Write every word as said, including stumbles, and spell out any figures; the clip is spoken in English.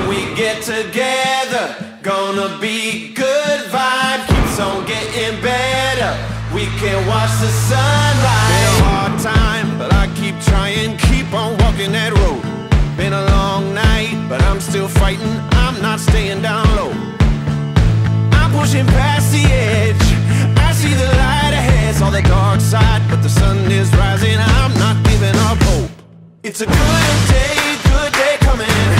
we get together, gonna be good vibe, keeps on getting better. We can watch the sunrise. Been a hard time, but I keep trying, keep on walking that road. Been a long night, but I'm still fighting, I'm not staying down low. I'm pushing past the edge, I see the light ahead, saw the dark side, but the sun is rising, I'm not giving up hope. It's a good day, good day coming.